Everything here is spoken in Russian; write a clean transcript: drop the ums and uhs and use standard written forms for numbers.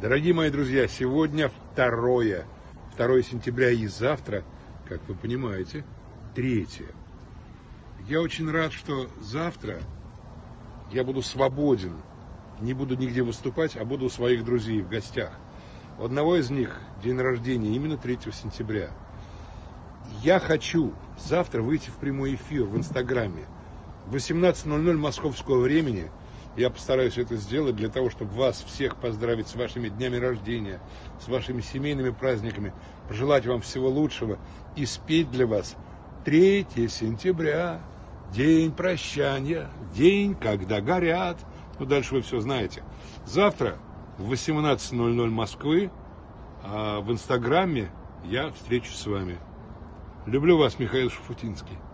Дорогие мои друзья, сегодня 2 сентября и завтра, как вы понимаете, 3. Я очень рад, что завтра я буду свободен, не буду нигде выступать, а буду у своих друзей в гостях. У одного из них день рождения именно 3 сентября. Я хочу завтра выйти в прямой эфир в Инстаграме. В 18:00 московского времени я постараюсь это сделать для того, чтобы вас всех поздравить с вашими днями рождения, с вашими семейными праздниками, пожелать вам всего лучшего и спеть для вас 3 сентября, день прощания, день, когда горят. Ну, дальше вы все знаете. Завтра в 18:00 Москвы в Инстаграме я встречусь с вами. Люблю вас, Михаил Шуфутинский.